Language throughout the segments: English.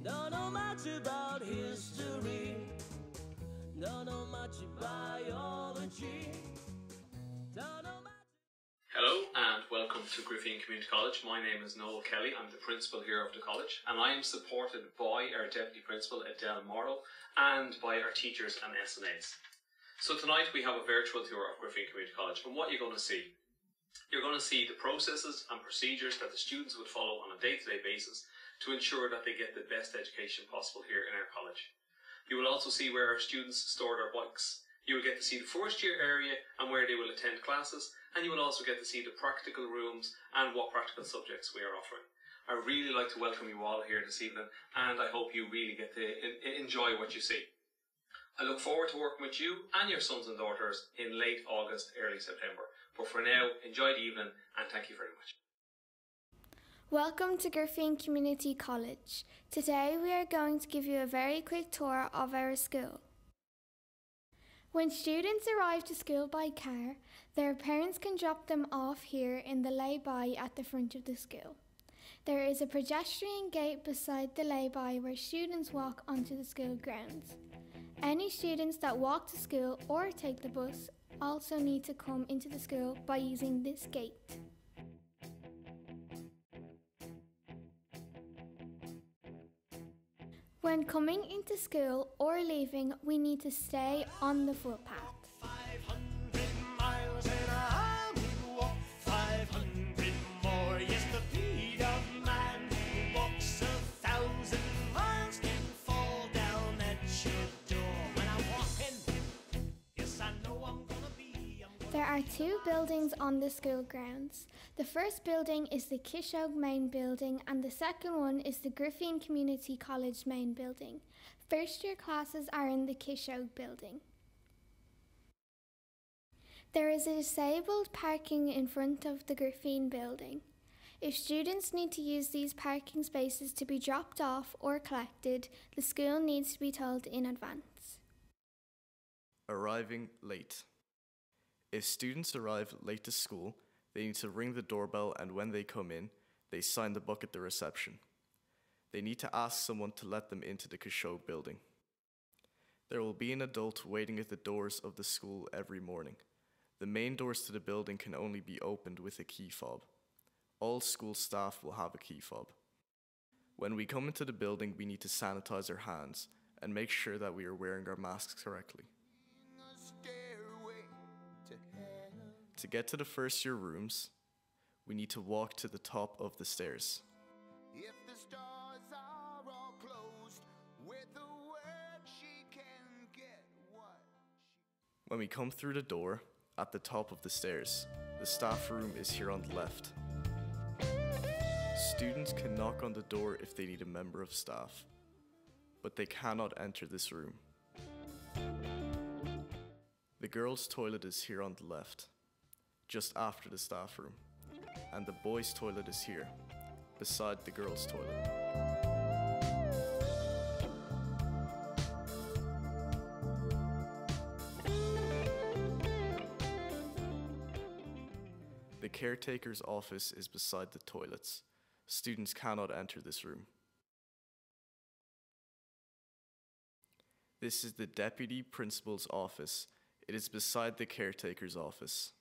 Don't know much about history. Don't know much biology. Don't know much. Hello and welcome to Griffeen Community College. My name is Noel Kelly. I'm the principal here of the college, and I am supported by our deputy principal Adele Morrow and by our teachers and SNAs. So tonight we have a virtual tour of Griffeen Community College, and what you're going to see. You're going to see the processes and procedures that the students would follow on a day-to-day basis to ensure that they get the best education possible here in our college. You will also see where our students store their bikes. You will get to see the first year area and where they will attend classes, and you will also get to see the practical rooms and what practical subjects we are offering. I really like to welcome you all here this evening, and I hope you really get to enjoy what you see. I look forward to working with you and your sons and daughters in late August, early September. But for now, enjoy the evening and thank you very much. Welcome to Griffeen Community College. Today we are going to give you a very quick tour of our school. When students arrive to school by car, their parents can drop them off here in the lay-by at the front of the school. There is a pedestrian gate beside the lay-by where students walk onto the school grounds. Any students that walk to school or take the bus also need to come into the school by using this gate. When coming into school or leaving, we need to stay on the footpath. 500 miles and I will walk 500 more. Yes, the feet of man who walks 1,000 miles can fall down at your door. When I'm walking, yes, I know I'm gonna be. There are two buildings on the school grounds. The first building is the Kishogue main building and the second one is the Griffeen Community College main building. First year classes are in the Kishogue building. There is a disabled parking in front of the Griffeen building. If students need to use these parking spaces to be dropped off or collected, the school needs to be told in advance. Arriving late. If students arrive late to school, they need to ring the doorbell, and when they come in, they sign the book at the reception. They need to ask someone to let them into the Kishogue building. There will be an adult waiting at the doors of the school every morning. The main doors to the building can only be opened with a key fob. All school staff will have a key fob. When we come into the building, we need to sanitize our hands and make sure that we are wearing our masks correctly. To get to the first year rooms, we need to walk to the top of the stairs. If the stars are all closed, with the word she can get what she... When we come through the door, at the top of the stairs, the staff room is here on the left. Students can knock on the door if they need a member of staff, but they cannot enter this room. The girls' toilet is here on the left, just after the staff room, and the boys' toilet is here, beside the girls' toilet. The caretaker's office is beside the toilets. Students cannot enter this room. This is the deputy principal's office. It is beside the caretaker's office.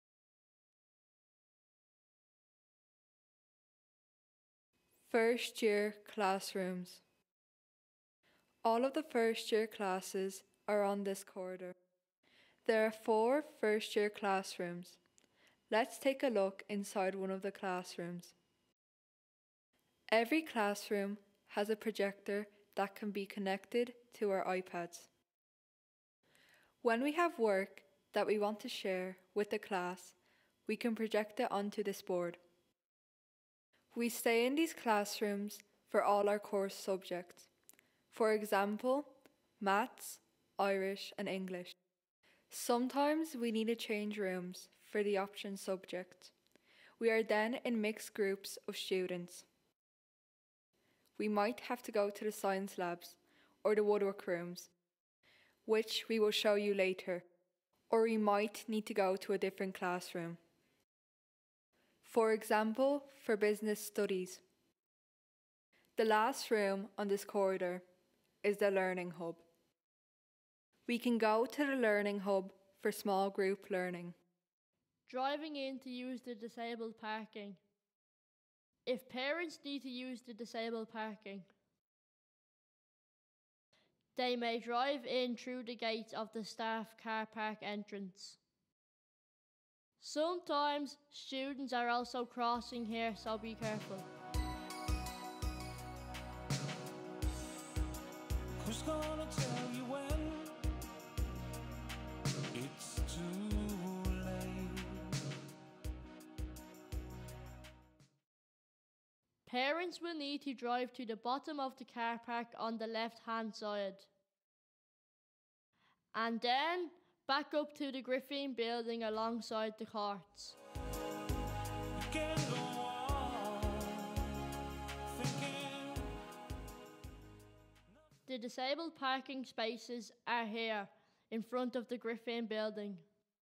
First year classrooms. All of the first year classes are on this corridor. There are 4 first year classrooms. Let's take a look inside one of the classrooms. Every classroom has a projector that can be connected to our iPads. When we have work that we want to share with the class, we can project it onto this board. We stay in these classrooms for all our course subjects. For example, maths, Irish and English. Sometimes we need to change rooms for the option subject. We are then in mixed groups of students. We might have to go to the science labs or the woodwork rooms, which we will show you later, or we might need to go to a different classroom. For example, for business studies. The last room on this corridor is the Learning Hub. We can go to the Learning Hub for small group learning. Driving in to use the disabled parking. If parents need to use the disabled parking, they may drive in through the gates of the staff car park entrance. Sometimes students are also crossing here, so be careful. Who's gonna tell you when it's too late? Parents will need to drive to the bottom of the car park on the left-hand side, and then back up to the Griffeen building alongside the courts. You can go on thinking. The disabled parking spaces are here in front of the Griffeen building.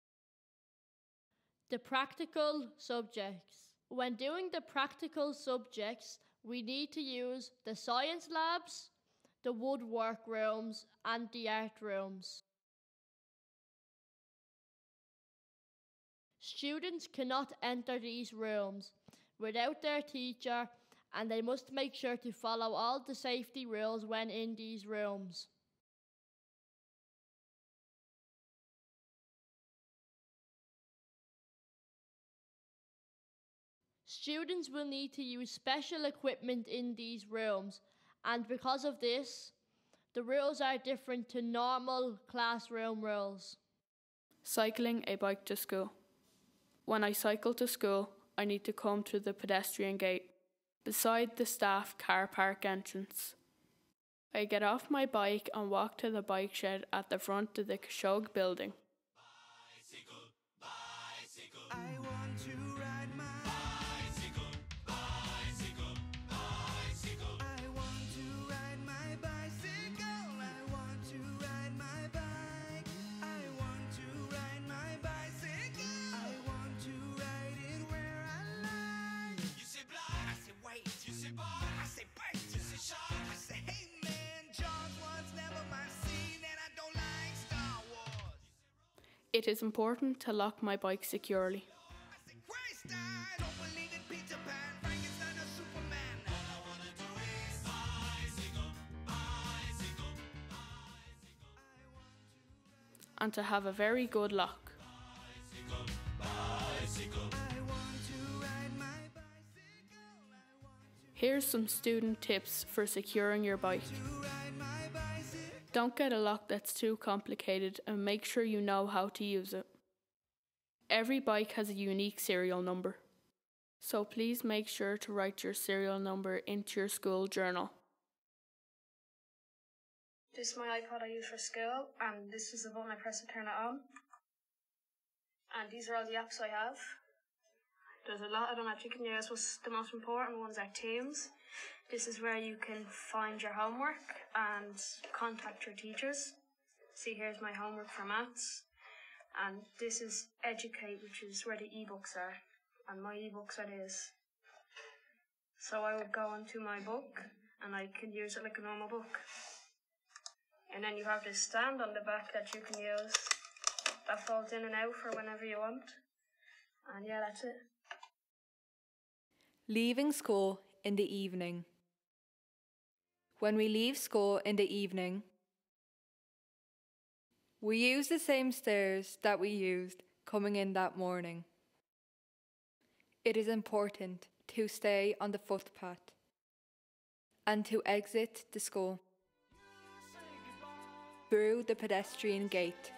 The practical subjects. When doing the practical subjects, we need to use the science labs, the woodwork rooms, and the art rooms. Students cannot enter these rooms without their teacher, and they must make sure to follow all the safety rules when in these rooms. Students will need to use special equipment in these rooms, and because of this, the rules are different to normal classroom rules. Cycling a bike to school. When I cycle to school, I need to come to the pedestrian gate, beside the staff car park entrance. I get off my bike and walk to the bike shed at the front of the Kashog building. Bicycle, bicycle. I want to ride my bicycle, bicycle, bicycle. I want to ride my bicycle. I want to ride my bike. I want to ride my bicycle. I want to ride it where I like. You say blind, I say wait. You say bar, I say bite. You say shark, I say hey man. Jaws was never my scene, and I don't like Star Wars. It is important to lock my bike securely. I say Christ, I don't believe in Peter Pan, Frankenstein or Superman. All I wanna do is bicycle, bicycle, bicycle. And to have a very good lock. Bicycle, bicycle. I want to ride my bicycle. I want Here's some student tips for securing your bike. to ride my bicycle. Don't get a lock that's too complicated and make sure you know how to use it. Every bike has a unique serial number, so please make sure to write your serial number into your school journal. This is my iPod I use for school, and this is the button I press to turn it on. And these are all the apps I have. There's a lot of them that you can use, but the most important ones are Teams. This is where you can find your homework and contact your teachers. See, here's my homework for maths. And this is Educate, which is where the ebooks are. And my ebooks are this. So I would go into my book, and I can use it like a normal book. And then you have this stand on the back that you can use that folds in and out for whenever you want. And yeah, that's it. Leaving school in the evening. When we leave school in the evening, we use the same stairs that we used coming in that morning. It is important to stay on the footpath and to exit the school through the pedestrian gate.